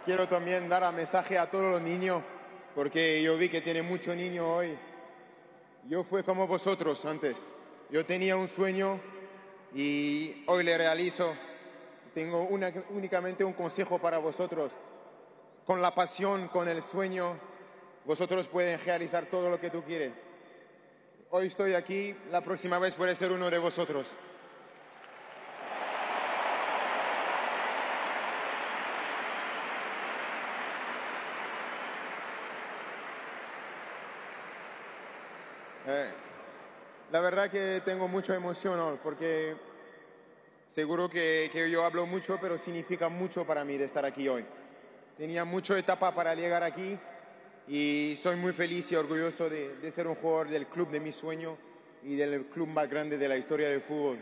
Quiero también dar un mensaje a todos los niños, porque yo vi que tiene muchos niños hoy. Yo fui como vosotros antes. Yo tenía un sueño y hoy le realizo. Tengo únicamente un consejo para vosotros. Con la pasión, con el sueño, vosotros pueden realizar todo lo que tú quieres. Hoy estoy aquí, la próxima vez puede ser uno de vosotros. La verdad que tengo mucha emoción hoy, porque seguro que yo hablo mucho, pero significa mucho para mí de estar aquí hoy. Tenía mucha etapa para llegar aquí y soy muy feliz y orgulloso de ser un jugador del club de mi sueño y del club más grande de la historia del fútbol.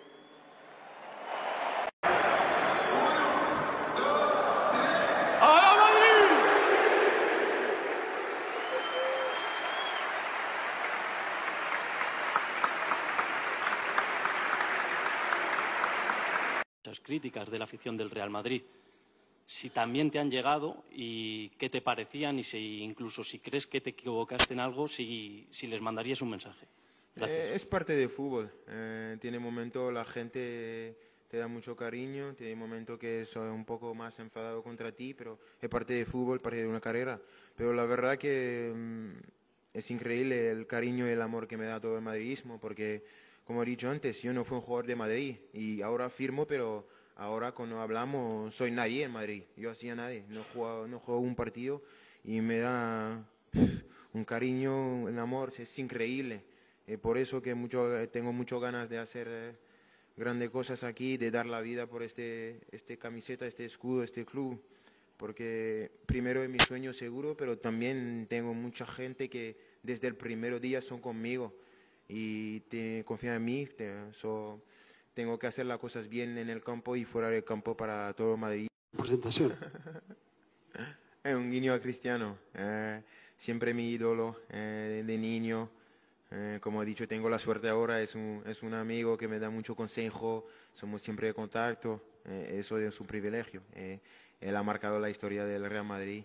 Muchas críticas de la afición del Real Madrid. Si también te han llegado y qué te parecían y si incluso si crees que te equivocaste en algo, si les mandarías un mensaje. Gracias. Es parte del fútbol. Tiene momentos la gente te da mucho cariño, tiene momentos que soy un poco más enfadado contra ti, pero es parte del fútbol, parte de una carrera. Pero la verdad que es increíble el cariño y el amor que me da todo el madridismo, porque como he dicho antes, yo no fui un jugador de Madrid y ahora firmo, pero ahora cuando hablamos soy nadie en Madrid. Yo hacía nadie, no juego un partido y me da un cariño, un amor, es increíble. Por eso que tengo muchas ganas de hacer grandes cosas aquí, de dar la vida por este camiseta, este escudo, este club, porque primero es mi sueño seguro, pero también tengo mucha gente que desde el primer día son conmigo y confían en mí. Tengo que hacer las cosas bien en el campo y fuera del campo para todo Madrid. Presentación. Es un guiño a Cristiano, siempre mi ídolo de niño. Como he dicho, tengo la suerte ahora, es un amigo que me da mucho consejo, somos siempre en contacto, eso es un privilegio. Él ha marcado la historia del Real Madrid.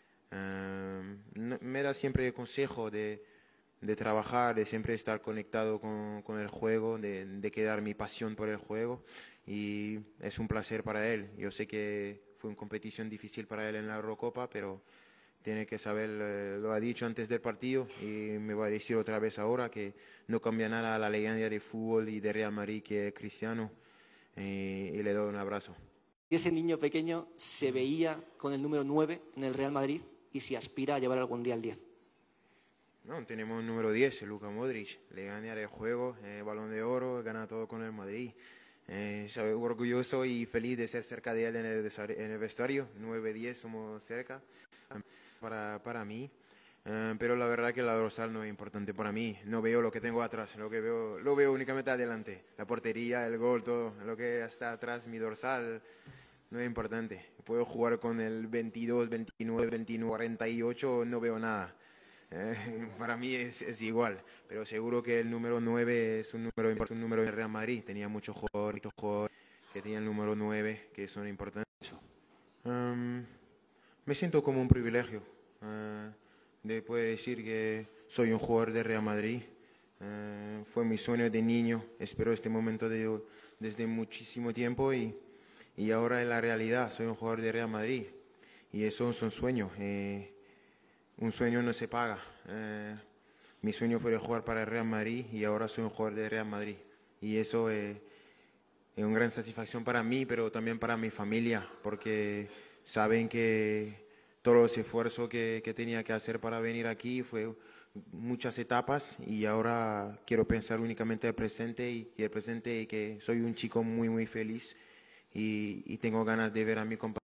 Me da siempre consejo de trabajar, de siempre estar conectado con el juego, de quedar mi pasión por el juego y es un placer para él. Yo sé que fue una competición difícil para él en la Eurocopa, pero tiene que saber, lo ha dicho antes del partido y me va a decir otra vez ahora que no cambia nada a la leyenda de fútbol y de Real Madrid que es Cristiano y le doy un abrazo. Ese niño pequeño se veía con el número 9 en el Real Madrid y si aspira a llevar algún día el 10. No, tenemos el número 10, Luka Modric, le gana el juego, Balón de Oro, gana todo con el Madrid. Soy orgulloso y feliz de ser cerca de él en el vestuario, 9-10 somos cerca para mí. Pero la verdad que la dorsal no es importante para mí. No veo lo que tengo atrás, lo veo únicamente adelante. La portería, el gol, todo lo que está atrás, mi dorsal, no es importante. Puedo jugar con el 22, 29, 21, 48, no veo nada. Para mí es igual, pero seguro que el número 9 es un número importante, un número de Real Madrid. Tenía muchos jugadores que tenían el número 9, que son importantes. Me siento como un privilegio de poder decir que soy un jugador de Real Madrid. Fue mi sueño de niño, espero este momento desde muchísimo tiempo y ahora es la realidad, soy un jugador de Real Madrid y eso es un sueño. Un sueño no se paga. Mi sueño fue jugar para el Real Madrid y ahora soy un jugador de Real Madrid y eso es una gran satisfacción para mí, pero también para mi familia, porque saben que todos los esfuerzos que tenía que hacer para venir aquí fue muchas etapas y ahora quiero pensar únicamente el presente y el presente y que soy un chico muy muy feliz y tengo ganas de ver a mi compañero